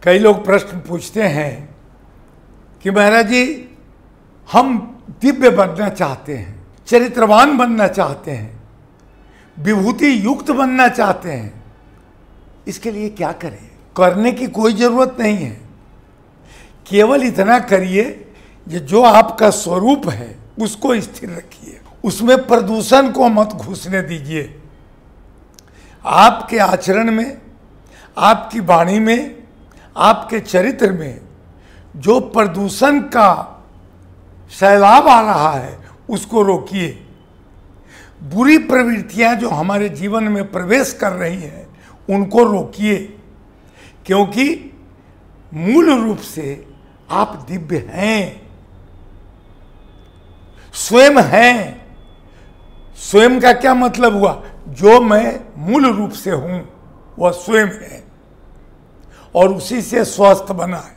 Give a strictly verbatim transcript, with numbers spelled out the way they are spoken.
कई लोग प्रश्न पूछते हैं कि महाराज जी हम दिव्य बनना चाहते हैं, चरित्रवान बनना चाहते हैं, विभूति युक्त बनना चाहते हैं, इसके लिए क्या करें? करने की कोई जरूरत नहीं है, केवल इतना करिए कि जो आपका स्वरूप है उसको स्थिर रखिए, उसमें प्रदूषण को मत घुसने दीजिए। आपके आचरण में, आपकी वाणी में, आपके चरित्र में जो प्रदूषण का सैलाब आ रहा है उसको रोकिए। बुरी प्रवृत्तियां जो हमारे जीवन में प्रवेश कर रही हैं उनको रोकिए, क्योंकि मूल रूप से आप दिव्य हैं, स्वयं हैं। स्वयं का क्या मतलब हुआ? जो मैं मूल रूप से हूं वह स्वयं है और उसी से स्वस्थ बना है।